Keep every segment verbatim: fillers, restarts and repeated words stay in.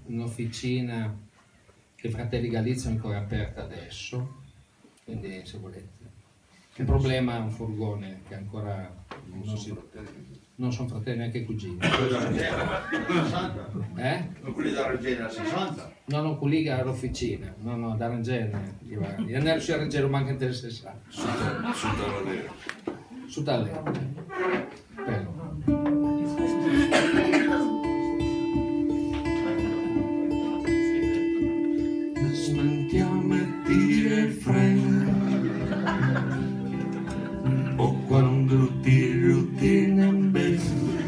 un'officina che Fratelli Galizia è ancora aperta adesso, quindi se volete. Il problema è un furgone che ancora non, non, si, non sono fratelli neanche cugini. Eh? Non quelli da Regena sessanta? No, non quelli che all'officina, no, no, da Regena. Io ne sono a Regena, manca del sessanta. Su Tavalero. Su Tavalero. Bello. Smettiamo a dire freno o quando ti routine bene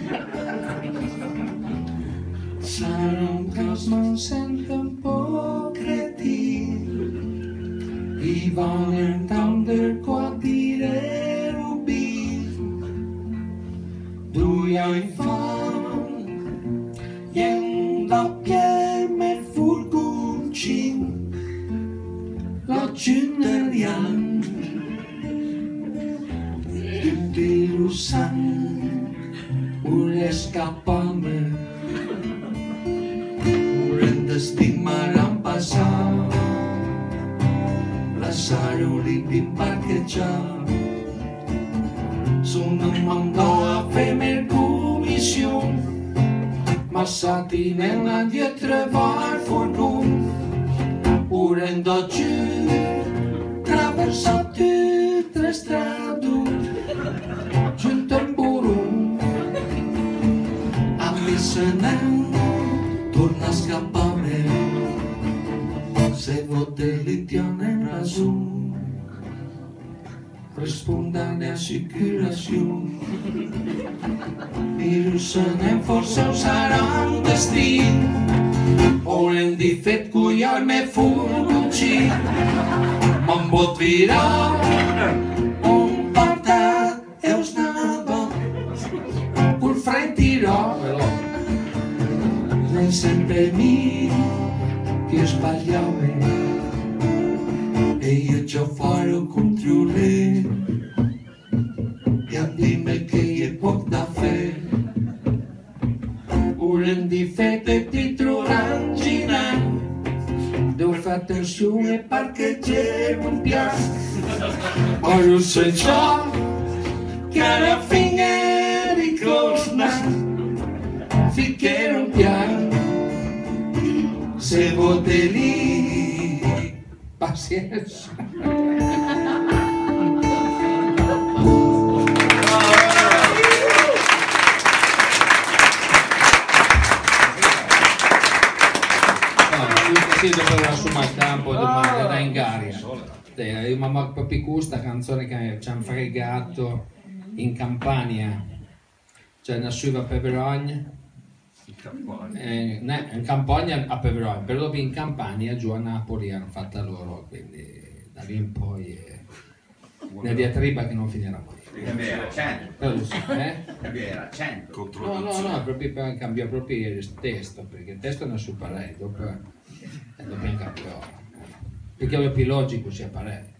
Sarà che non sento un po' cretino I vanno tanto qua a dire rubino Due anni fa Ien doppia me furgoncino La cineriana Tutti lo sanno Vuole scappare Volendo stimare a passare Lasciare un libro in parcheggiare Sono mandò a fare commissione Ma stati nella dietro va il furgone Volendo giù Traversa tutte le strade Giunto in burro A Missenè Torna a scappare Se vote li tiene razón Rispondane assicurazione Irusene forse sarà un destino O in difetto cuiar me furgoncino Ma un bot virà Un partat e un snado Pur frentirò È sempre me che sbagliavo E io ci farò contro lei E a dimmi che è poco da fare Ora in difetto e ti troveranno girare Devo fare attenzione perché c'è un piano Ma io so già che alla fine di cosa Finché non piano Se vote lì Pazienza Sì, dopo su al campo da in Garia. Io mamma proprio questa canzone che ci hanno fregato in Campania. Cioè una suiva per Verogna. In Campania. Eh, ne, in Campania a Peverogna, però dopo in Campania giù a Napoli hanno fatta loro, quindi da lì in poi è una diatriba che non finirà mai. Cambierà cento. Eh? Cambierà cento. No, no, no, proprio per cambiare proprio il testo, perché il testo non è su parere, dopo, eh, dopo in campione. Perché è più logico sia parere.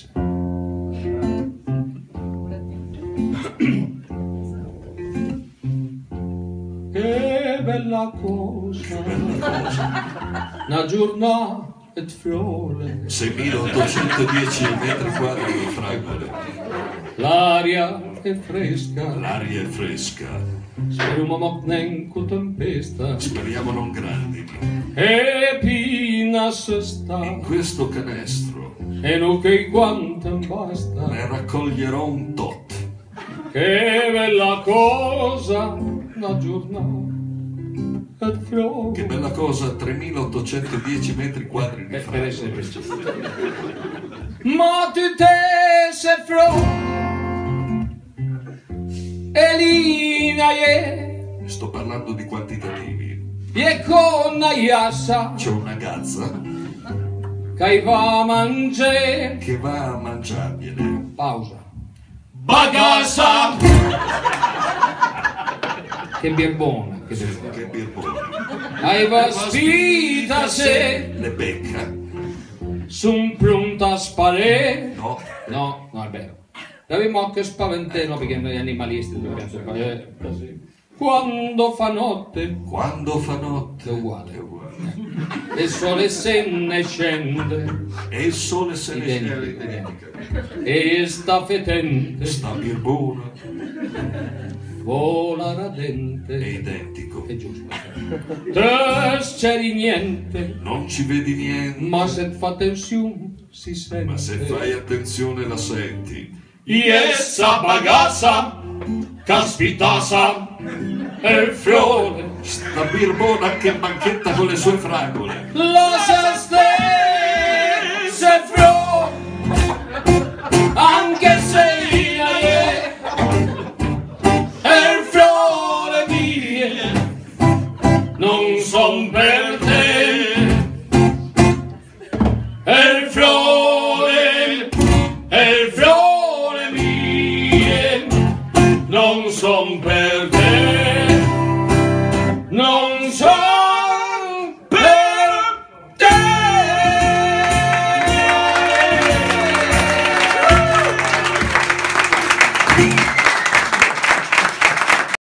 Che bella cosa, una giornata e fiore, seimilaottocentodieci metri quadri di fragole. L'aria è fresca, L'aria è fresca, speriamo non nenco tempesta, speriamo non grandi. e pina se sta, In questo canestro e non che quanto basta. ne raccoglierò un tot. Che bella cosa, una giornata e fiore. Che bella cosa, tremilaottocentodieci metri quadri di Eh, per essere fragole. preciso. Ma tu te sei fro Elina ye Sto parlando di quantitativi. ye con aiassa C'è una gazza che va a mangiare. che va a mangiargliele. Pausa. Bagassa! Che birbona che deve Che birbone. Aiva sfida se Le becca? son pronta a sparare. No. No, no è vero. Dobbiamo anche spaventare, no, perché noi animalisti dobbiamo fare così. quando fa notte, quando fa notte, è uguale, è uguale. e il sole se ne scende, E il sole se ne scende, Identico. identica. e sta fetente, Sta birbona, vola è radente, identico. è giusto. Tres c'eri niente, Non ci vedi niente, ma se fa tensione si sente. ma se fai attenzione la senti. Essa bagassa, caspitasa, e il fiore, Sta birbona che banchetta con le sue fragole. la se stesse fiore, anche se io è, e il fiore mio, non son per te, e il fiore, e il fiore mio, non son per te, non son per te.